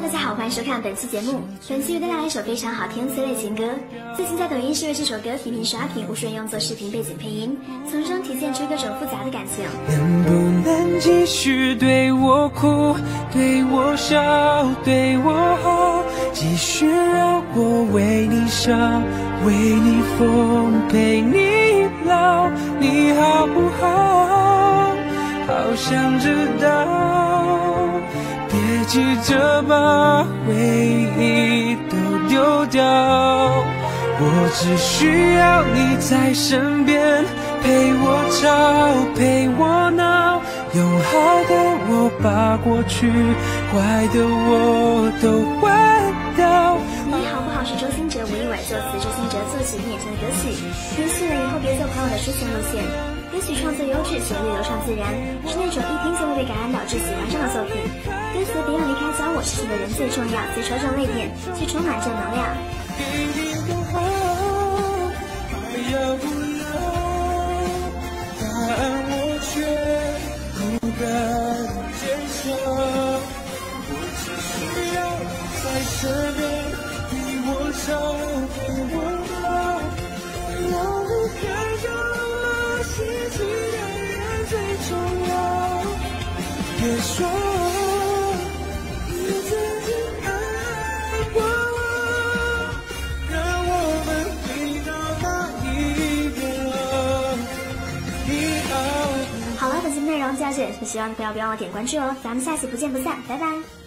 大家好，欢迎收看本期节目。本期为大家带来一首非常好听的催泪情歌。最近在抖音是为这首歌频频刷屏，无数人用作视频背景配音，从中体现出各种复杂的感情。 能不能继续对我哭，对我笑，对我好，继续让我为你伤，为你疯，陪你老，你好不好？好想知道，别急着把回忆都丢掉，我只需要你在身边，陪我吵，陪我闹，用好的我把过去，坏的我都换掉。 你好不好是周兴哲、吴亦伟作词，周兴哲作曲并演唱的歌曲，延续了以后别做朋友的抒情路线。歌曲创作优质，旋律流畅自然，是那种一听就会被感染导致喜欢上的作品。歌词别让离开教我失去的人最重要，最戳中泪点，却充满正能量。 给你的好，还要不要？答案我却不敢接受，我只需要在身边，陪我吵，陪我闹，不要离开就了，失去的人最重要。别说你曾经爱过我，让我们回到那一个你好。 好了，本期内容就到这里，希望大家不要忘了点关注哦，咱们下期不见不散，拜拜。